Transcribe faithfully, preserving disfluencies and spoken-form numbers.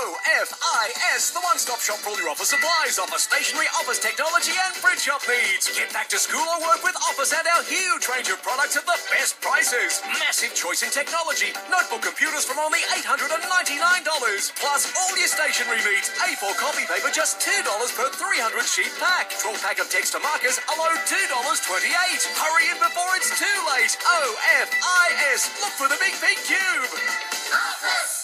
O F I S, the one-stop shop for all your office supplies, office stationery, office technology and print shop needs. Get back to school or work with Office and our huge range of products at the best prices. Massive choice in technology. Notebook computers from only eight hundred ninety-nine dollars. Plus all your stationery needs. A four copy paper just two dollars per three hundred sheet pack. twelve pack of text to markers, a low two dollars twenty-eight. Hurry in before it's too late. O F I S. Look for the big pink cube. Office!